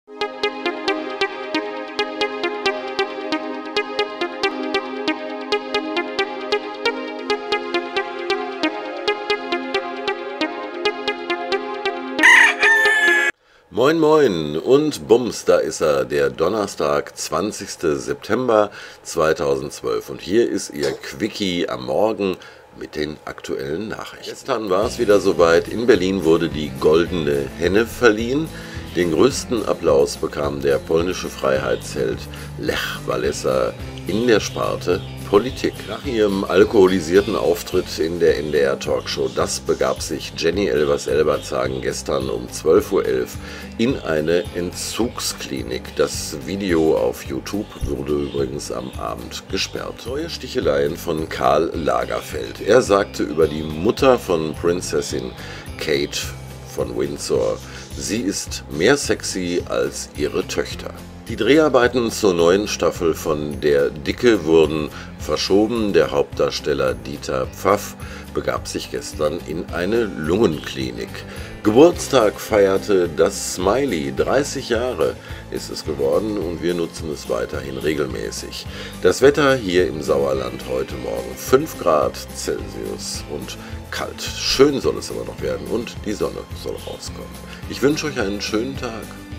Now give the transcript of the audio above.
Moin moin und bums, da ist er, der Donnerstag, 20. September 2012 und hier ist Ihr Quickie am Morgen mit den aktuellen Nachrichten. Gestern war es wieder soweit, in Berlin wurde die Goldene Henne verliehen. Den größten Applaus bekam der polnische Freiheitsheld Lech Walesa in der Sparte Politik. Nach ihrem alkoholisierten Auftritt in der NDR-Talkshow Das begab sich Jenny Elvers-Elbertshagen gestern um 12:11 Uhr in eine Entzugsklinik. Das Video auf YouTube wurde übrigens am Abend gesperrt. Neue Sticheleien von Karl Lagerfeld. Er sagte über die Mutter von Prinzessin Kate von Windsor: Sie ist mehr sexy als ihre Töchter. Die Dreharbeiten zur neuen Staffel von Der Dicke wurden verschoben. Der Hauptdarsteller Dieter Pfaff begab sich gestern in eine Lungenklinik. Geburtstag feierte das Smiley. 30 Jahre ist es geworden und wir nutzen es weiterhin regelmäßig. Das Wetter hier im Sauerland heute Morgen 5 Grad Celsius und kalt. Schön soll es aber noch werden und die Sonne soll rauskommen. Ich wünsche euch einen schönen Tag.